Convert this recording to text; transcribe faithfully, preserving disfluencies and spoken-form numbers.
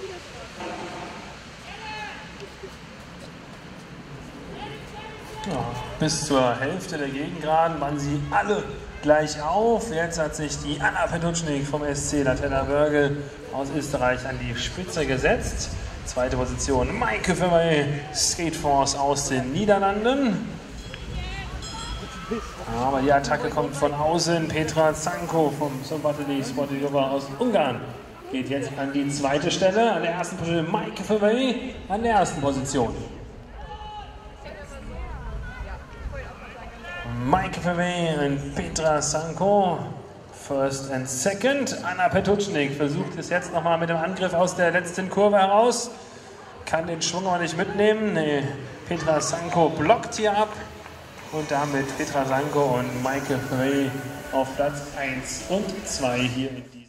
Ja, bis zur Hälfte der Gegengraden waren sie alle gleich auf. Jetzt hat sich die Anna Petutschnik vom S C Latella Wörgl aus Österreich an die Spitze gesetzt. Zweite Position Maike Verwey, Skateforce aus den Niederlanden. Aber die Attacke kommt von außen. Petra Zanko vom Szombathely Sportjova aus Ungarn geht jetzt an die zweite Stelle. An der ersten Position Maike Verwey an der ersten Position. Maike Verwey und Petra Zanko, first and second. Anna Petutschnik versucht es jetzt nochmal mit dem Angriff aus der letzten Kurve heraus. Kann den Schwung aber nicht mitnehmen. Nee, Petra Zanko blockt hier ab. Und damit Petra Zanko und Maike Verwey auf Platz eins und zwei hier in die